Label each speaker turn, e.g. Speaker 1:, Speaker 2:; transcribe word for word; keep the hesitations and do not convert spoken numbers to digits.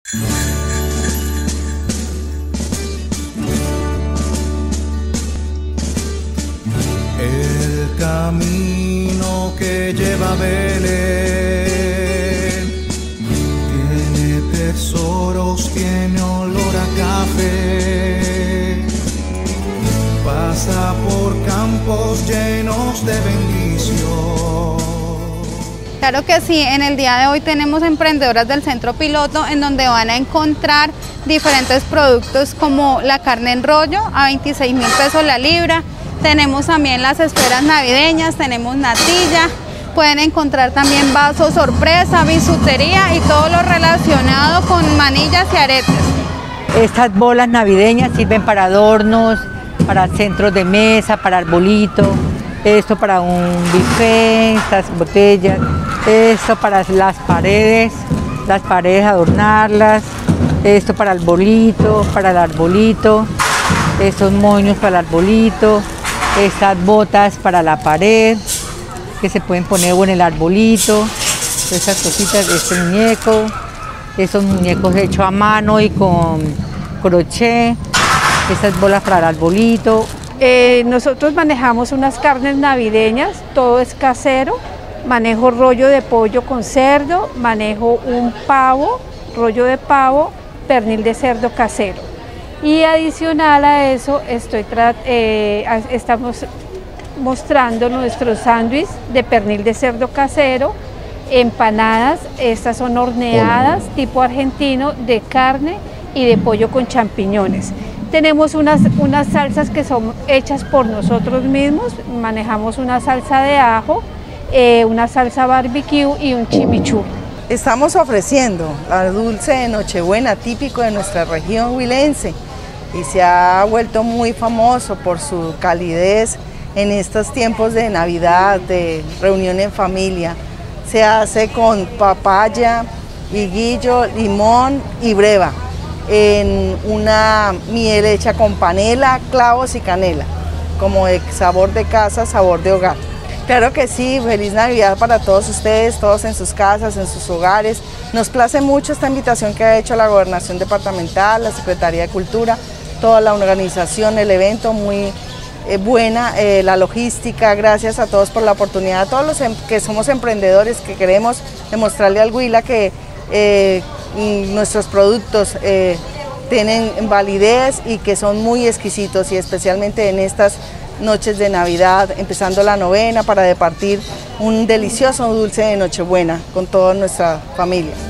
Speaker 1: El camino que lleva a Belén tiene tesoros, tiene olor a café, pasa por campos llenos de bendición.
Speaker 2: Claro que sí, en el día de hoy tenemos emprendedoras del Centro Piloto en donde van a encontrar diferentes productos como la carne en rollo a veintiséis mil pesos la libra. Tenemos también las esferas navideñas, tenemos natilla, pueden encontrar también vasos sorpresa, bisutería y todo lo relacionado con manillas y aretes.
Speaker 3: Estas bolas navideñas sirven para adornos, para centros de mesa, para arbolito, esto para un buffet, estas botellas, esto para las paredes, las paredes adornarlas, esto para el arbolito, para el arbolito, estos moños para el arbolito, estas botas para la pared, que se pueden poner en el arbolito, estas cositas, este muñeco, estos muñecos hechos a mano y con crochet, estas bolas para el arbolito.
Speaker 4: Eh, nosotros manejamos unas carnes navideñas, todo es casero, manejo rollo de pollo con cerdo, manejo un pavo, rollo de pavo, pernil de cerdo casero. Y adicional a eso estoy eh, estamos mostrando nuestros sándwiches de pernil de cerdo casero, empanadas, estas son horneadas tipo argentino de carne y de pollo con champiñones. Tenemos unas, unas salsas que son hechas por nosotros mismos, manejamos una salsa de ajo, eh, una salsa barbecue y un chimichurri.
Speaker 5: Estamos ofreciendo el dulce de Nochebuena típico de nuestra región huilense y se ha vuelto muy famoso por su calidez en estos tiempos de Navidad, de reunión en familia. Se hace con papaya, higuillo, limón y breva, en una miel hecha con panela, clavos y canela, como de sabor de casa, sabor de hogar. Claro que sí, feliz Navidad para todos ustedes, todos en sus casas, en sus hogares. Nos place mucho esta invitación que ha hecho la Gobernación Departamental, la Secretaría de Cultura, toda la organización, el evento muy eh, buena, eh, la logística. Gracias a todos por la oportunidad, a todos los em que somos emprendedores, que queremos demostrarle al Huila que eh, nuestros productos eh, tienen validez y que son muy exquisitos, y especialmente en estas noches de Navidad, empezando la novena para departir un delicioso dulce de Nochebuena con toda nuestra familia.